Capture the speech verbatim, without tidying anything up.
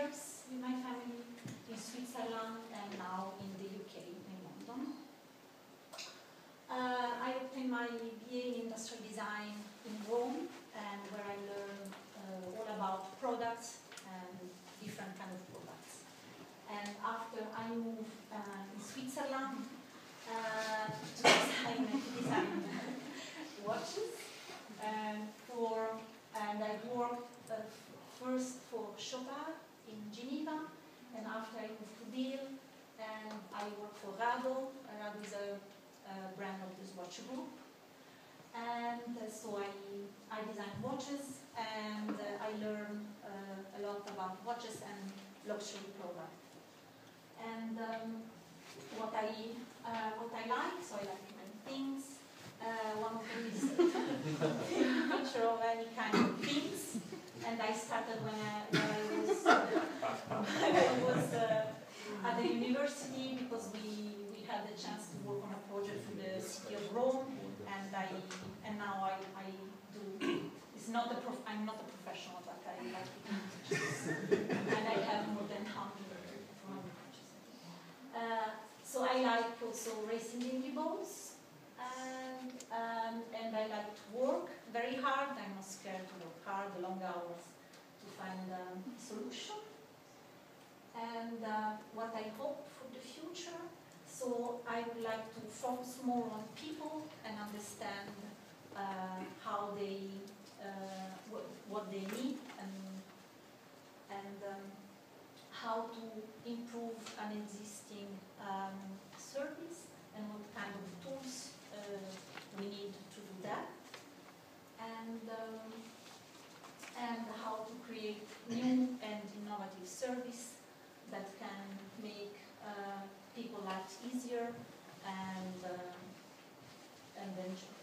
years with my family in Switzerland and now in the U K, in London. Uh, I obtained my B A in Industrial Design in Rome, and where I learned uh, all about products and different kind of products. And after I moved uh, in Switzerland uh, to design, to design watches, and for and I worked uh, first for Chopard in Geneva, and after I moved to Deal, and I worked for Rado. Rado is a Uh, brand of this watch group, and uh, so I I design watches, and uh, I learn uh, a lot about watches and luxury products. And um, what I uh, what I like, so I like many things. Uh, one of them is picture of any kind of things, and I started when I, when I was uh, when I was uh, at the university, because we. had the chance to work on a project for the city of Rome, and I and now I, I do. It's not a prof, I'm not a professional, but I like to do pictures, and I have more than hundred pictures. Uh, so I like also racing individuals, and um, and I like to work very hard. I'm not scared to work hard, the long hours, to find a solution. And uh, what I hope for the future. So I would like to focus more on people and understand uh, how they, uh, what, what they need, and and um, how to improve an existing um, service, and what kind of tools uh, we need to do that, and um, and how to create new and innovative service that can make uh, people lives easier and uh, and then